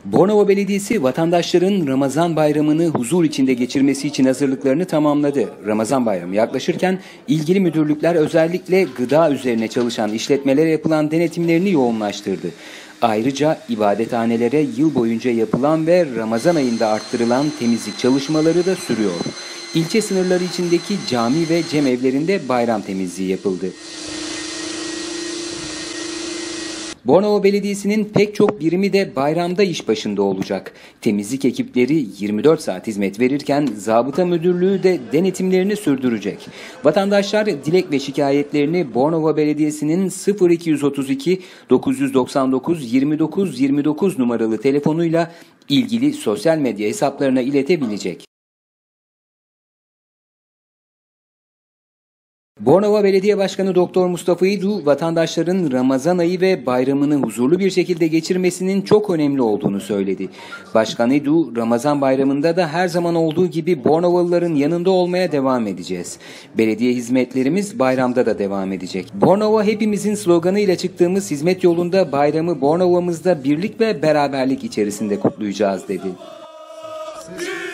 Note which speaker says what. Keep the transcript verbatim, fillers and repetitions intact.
Speaker 1: Bornova Belediyesi vatandaşların Ramazan bayramını huzur içinde geçirmesi için hazırlıklarını tamamladı. Ramazan bayramı yaklaşırken ilgili müdürlükler özellikle gıda üzerine çalışan işletmelere yapılan denetimlerini yoğunlaştırdı. Ayrıca ibadethanelere yıl boyunca yapılan ve Ramazan ayında arttırılan temizlik çalışmaları da sürüyor. İlçe sınırları içindeki cami ve cemevlerinde bayram temizliği yapıldı. Bornova Belediyesi'nin pek çok birimi de bayramda iş başında olacak. Temizlik ekipleri yirmi dört saat hizmet verirken zabıta müdürlüğü de denetimlerini sürdürecek. Vatandaşlar dilek ve şikayetlerini Bornova Belediyesi'nin sıfır iki yüz otuz iki dokuz yüz doksan dokuz yirmi dokuz yirmi dokuz numaralı telefonuyla ilgili sosyal medya hesaplarına iletebilecek. Bornova Belediye Başkanı Doktor Mustafa İdu, vatandaşların Ramazan ayı ve bayramını huzurlu bir şekilde geçirmesinin çok önemli olduğunu söyledi. Başkan İdu, Ramazan bayramında da her zaman olduğu gibi Bornovalıların yanında olmaya devam edeceğiz. Belediye hizmetlerimiz bayramda da devam edecek. Bornova hepimizin sloganıyla çıktığımız hizmet yolunda bayramı Bornova'mızda birlik ve beraberlik içerisinde kutlayacağız dedi.